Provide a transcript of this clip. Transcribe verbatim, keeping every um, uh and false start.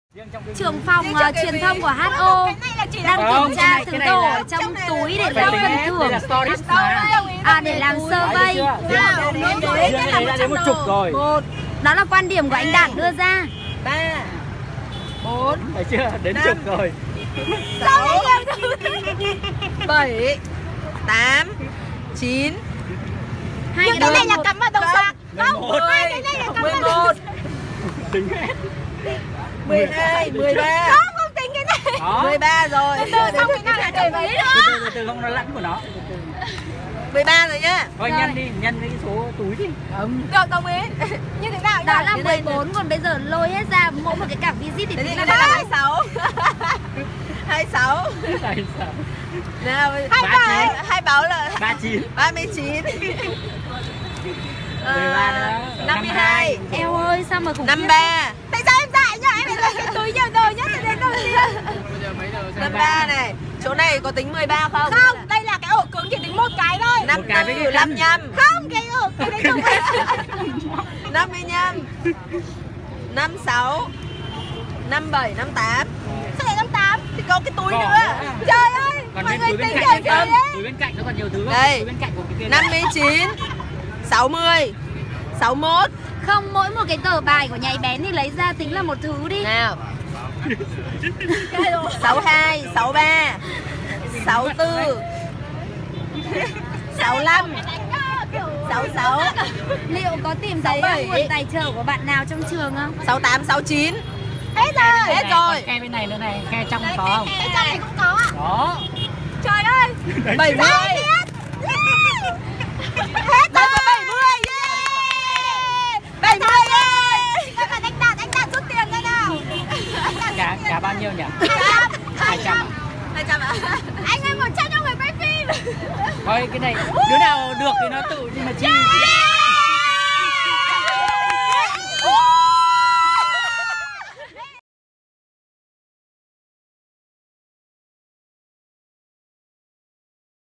Trưởng phòng uh, truyền thông của hát o đang kiểm tra thứ đồ ở trong túi để lấy phần thưởng. À, để làm survey. Đến một chục rồi. Đó là quan điểm của anh Đạt đưa ra. Ba, bốn, thấy chưa? Đến chục rồi. sáu, bảy, tám, chín. Hai cái đó này là cắm vào đầu sạc. Không, hai cái này là cắm vào đầu sạc. Tính hết. mười hai, mười ba. Không, không tính cái này. mười ba rồi. Từ từ xong cái nào là để mấy nữa. Từ từ không nó lẫn của nó. mười ba rồi nhá. Thôi nhân đi, nhân cái số túi đi. Được, đồng ý. Như thế nào? Đó là mười bốn, còn bây giờ lôi hết ra mỗi một cái card visit thì tính là hai mươi sáu. hai mươi sáu. Tại sao? Nào, hai hai báo là ba mươi chín. ba mươi chín. mười ba nữa. năm mươi hai. Eo ơi, sao mà khủng năm mươi ba. Tại sao em dại nhá? Em phải lấy cái túi nhiều đồ nhất từ đến đầu tiên. năm mươi ba này. Chỗ này có tính mười ba không? Không, đây là cái ổ cứng chỉ tính một cái thôi. năm mươi tư, năm mươi lăm. Không, cái ổ cứng đấy không. năm mươi lăm. năm mươi sáu. năm mươi bảy, năm mươi tám. Sao lại năm mươi tám? Thì có cái túi Còn nữa. Trời ơi, Còn mọi bên người túi bên tính cạnh kiểu nữa gì cơ. đấy? Túi bên cạnh nó còn nhiều thứ không? Đây. Túi bên cạnh của cái kia. năm mươi chín. sáu mươi. sáu mươi mốt. Không, mỗi một cái tờ bài của nhảy bén thì lấy ra tính là một thứ đi. Nào. sáu mươi hai, sáu mươi ba. sáu mươi tư. sáu mươi lăm. sáu mươi sáu. Liệu có tìm thấy nguồn tài trợ của bạn nào trong trường không? sáu mươi tám, sáu mươi chín. Hết rồi. Hết rồi. Khe bên này nữa này, khe trong có không? Cái trong này cũng có ạ. Đó. Trời ơi. bảy mươi. Hết rồi. bảy mươi. Yeah. bảy mươi. Các bạn anh Đạt, anh Đạt rút tiền ra nào. Trả, trả bao nhiêu nhỉ? hai trăm. hai trăm ạ. Anh ơi, một trăm cho người quay phim. Thôi cái này, đứa nào được thì nó tự nhưng mà chi. Yeah.